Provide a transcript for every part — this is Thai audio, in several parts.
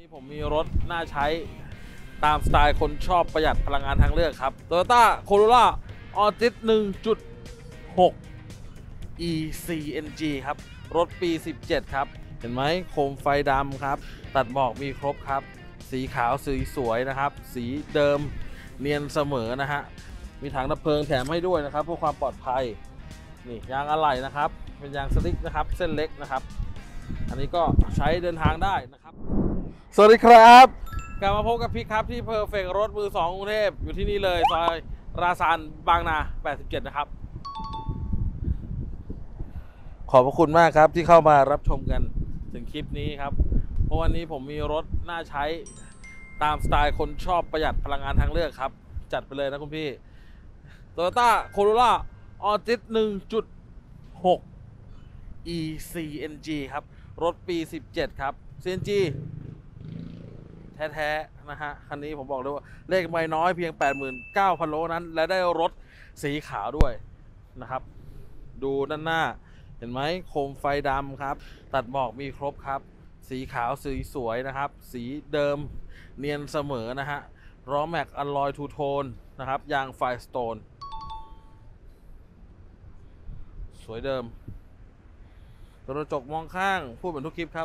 นี่ผมมีรถน่าใช้ตามสไตล์คนชอบประหยัดพลังงานทางเลือกครับ Toyota Corolla Altis 1.6 ECNG ครับรถปี 17 ครับเห็นไหมโคมไฟดำครับตัดหมอกมีครบครับสีขาวสีสวยนะครับสีเดิมเนียนเสมอนะฮะมีถังดับเพลิงแถมให้ด้วยนะครับเพื่อความปลอดภัยนี่ยางอะไหล่นะครับเป็นยางสติ๊กนะครับเส้นเล็กนะครับอันนี้ก็ใช้เดินทางได้นะครับสวัสดีครับกลับมาพบกับพี่ครับที่เพอร์เฟกต์รถมือ2กรุงเทพอยู่ที่นี่เลยซอยราซานบางนา 87 นะครับขอบพระคุณมากครับที่เข้ามารับชมกันถึงคลิปนี้ครับเพราะวันนี้ผมมีรถน่าใช้ตามสไตล์คนชอบประหยัดพลังงานทางเลือกครับจัดไปเลยนะคุณพี่ Toyota Corolla Altis 1.6 ECNG ครับรถปี 17 ครับ CNG แท้ๆนะฮะคันนี้ผมบอกเลยว่าเลขไม่น้อยเพียง 89,000 โลนั้นและได้รถสีขาวด้วยนะครับดูด้านหน้าเห็นไหมโคมไฟดำครับตัดหมอกมีครบครับสีขาวสีสวยนะครับสีเดิมเนียนเสมอนะฮะล้อแม็กอลลอยทูโทนนะครับยางไฟสโตนสวยเดิมกระจกมองข้างพูดเหมือนทุกคลิปครับ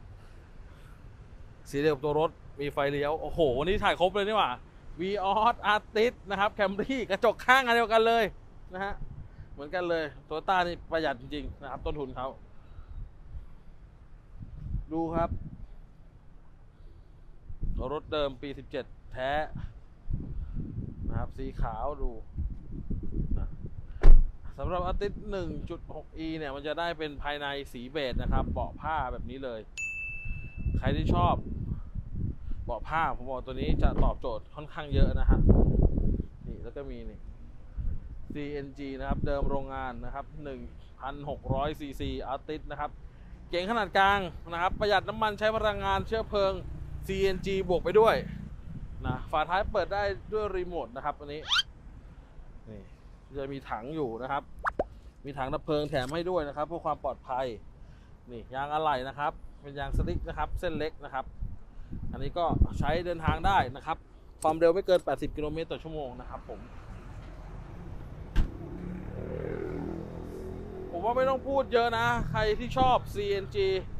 สีเดียวกับตัวรถมีไฟเลี้ยวโอ้โหวันนี้ถ่ายครบเลยนี่หว่า Vios Artis นะครับ Camry กระจกข้างอันเดียวกันเลยนะฮะเหมือนกันเลยโตโยต้านี่ประหยัดจริงๆนะครับต้นทุนเขาดูครับรถเดิมปี 17 แท้นะครับสีขาวดูนะสำหรับ Artis 1.6e เนี่ยมันจะได้เป็นภายในสีเบจนะครับเบาะผ้าแบบนี้เลยใครที่ชอบเบาะผ้าผมบอกตัวนี้จะตอบโจทย์ค่อนข้างเยอะนะฮะนี่แล้วก็มีนี่ CNG นะครับเดิมโรงงานนะครับ 1,600 cc Artis นะครับเก๋งขนาดกลางนะครับประหยัดน้ำมันใช้พลังงานเชื้อเพลิง CNG บวกไปด้วยนะฝาท้ายเปิดได้ด้วยรีโมทนะครับอันนี้นี่จะมีถังอยู่นะครับมีถังดับเพลิงแถมให้ด้วยนะครับเพื่อความปลอดภัยนี่ยางอะไหล่นะครับเป็นยางสติ๊กนะครับเส้นเล็กนะครับอันนี้ก็ใช้เดินทางได้นะครับความเร็วไม่เกิน80 กิโลเมตรต่อชั่วโมงนะครับผมว่าไม่ต้องพูดเยอะนะใครที่ชอบ CNG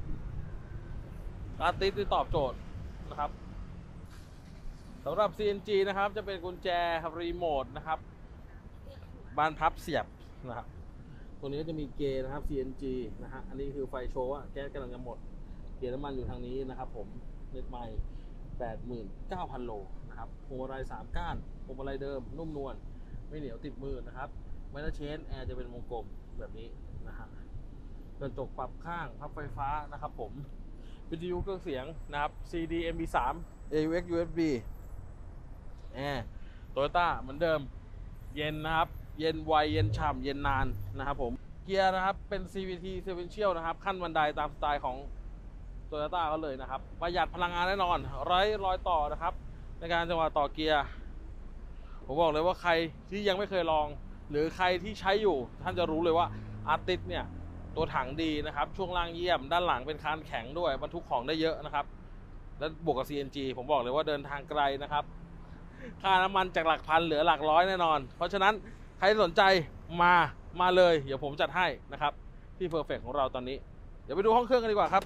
Artis ที่ตอบโจทย์นะครับสำหรับ CNG นะครับจะเป็นกุญแจรีโมทนะครับบานพับเสียบนะครับตัวนี้ก็จะมีเกยร์นะครับ CNG นะฮะอันนี้คือไฟโชว์ว่าแก๊สกำลังจะหมดเกียร์น้ำมันอยู่ทางนี้นะครับผมเน็ตไมล์ 89,000 โลนะครับพวงมาลัย3 ก้านพวงมาลัยเดิมนุ่มนวลไม่เหนียวติดมือนะครับไมล์เชนแอร์จะเป็นวงกลมแบบนี้นะฮะกระจกปรับข้างพับไฟฟ้านะครับผมวิทยุเครื่องเสียงนะครับ CD MP3 AUX USB แอร์โตโยต้าเหมือนเดิมเย็นนะครับเย็นไวเย็นฉ่ำเย็นนานนะครับผมเกียร์นะครับเป็น CVT Sequential นะครับขั้นบันไดตามสไตล์ของโตโยต้าเขาเลยนะครับประหยัดพลังงานแน่นอนไร้รอยต่อนะครับในการจังหวะต่อเกียร์ผมบอกเลยว่าใครที่ยังไม่เคยลองหรือใครที่ใช้อยู่ท่านจะรู้เลยว่า Artis เนี่ยตัวถังดีนะครับช่วงล่างเยี่ยมด้านหลังเป็นคานแข็งด้วยบรรทุกของได้เยอะนะครับและบวกกับ CNG ผมบอกเลยว่าเดินทางไกลนะครับค่าน้ำมันจากหลักพันเหลือหลักร้อยแน่นอนเพราะฉะนั้นใครสนใจมาเลยเดี๋ยวผมจัดให้นะครับที่เพอร์เฟกต์ของเราตอนนี้เดี๋ยวไปดูห้องเครื่องกันดีกว่าครับ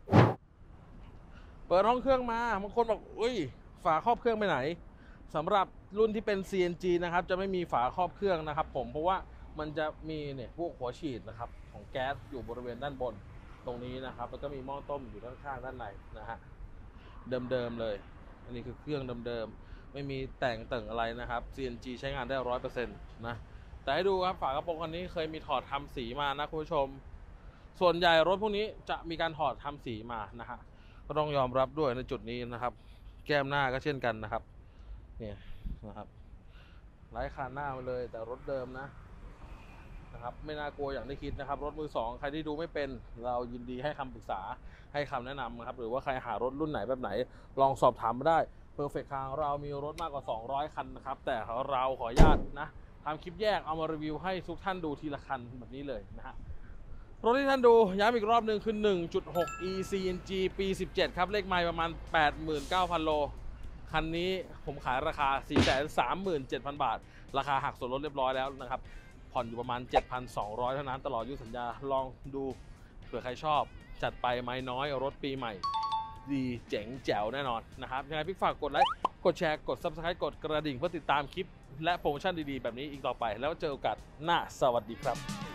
เปิดห้องเครื่องมาบางคนบอกอุ้ยฝาครอบเครื่องไปไหนสำหรับรุ่นที่เป็น CNG นะครับจะไม่มีฝาครอบเครื่องนะครับผมเพราะว่ามันจะมีเนี่ยพวกหัวฉีดนะครับของแก๊สอยู่บริเวณด้านบนตรงนี้นะครับแล้วก็มีหม้อต้มอยู่ด้านข้างด้านในนะฮะเดิมๆเลยอันนี้คือเครื่องเดิมๆไม่มีแต่งเติ่งอะไรนะครับ CNG ใช้งานได้ 100% นะแต่ให้ดูครับฝากระโปรงคันนี้เคยมีถอดทำสีมานะคุณผู้ชมส่วนใหญ่รถพวกนี้จะมีการถอดทำสีมานะฮะก็ต้องยอมรับด้วยในจุดนี้นะครับแก้มหน้าก็เช่นกันนะครับเนี่ยนะครับไร้คานหน้ามาเลยแต่รถเดิมนะครับไม่น่ากลัวอย่างที่คิดนะครับรถมือ2ใครที่ดูไม่เป็นเรายินดีให้คำปรึกษาให้คำแนะนำครับหรือว่าใครหารถรุ่นไหนแบบไหนลองสอบถามมาได้Perfect Car เรามีรถมากกว่า200 คันนะครับแต่เราขออนุญาตนะทำคลิปแยกเอามารีวิวให้ทุกท่านดูทีละคันแบบนี้เลยนะฮะรถที่ท่านดูย้ำอีกรอบหนึ่งคือ 1.6 e CNG ปี 17 ครับ เลขไมล์ประมาณ 89,000 โล คันนี้ผมขายราคา 437,000 บาท ราคาหักส่วนลดเรียบร้อยแล้วนะครับ ผ่อนอยู่ประมาณ 7,200 เท่านั้นตลอดอายุสัญญา ลองดูเผื่อใครชอบจัดไปไม้น้อยรถปีใหม่ ดีเจ๋งแจ๋วแน่นอนนะครับยังไงพี่ฝากกดไลค์กดแชร์กด Subscribe กดกระดิ่งเพื่อติดตามคลิปและโปรโมชั่นดีๆแบบนี้อีกต่อไปแล้วเจอกันหน้าสวัสดีครับ